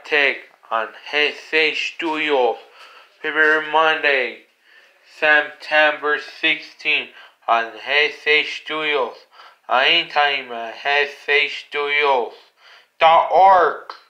Robotek on hexage Studios. February Monday, September 16 on hexage Studios. Anytime at hexagestudios.org.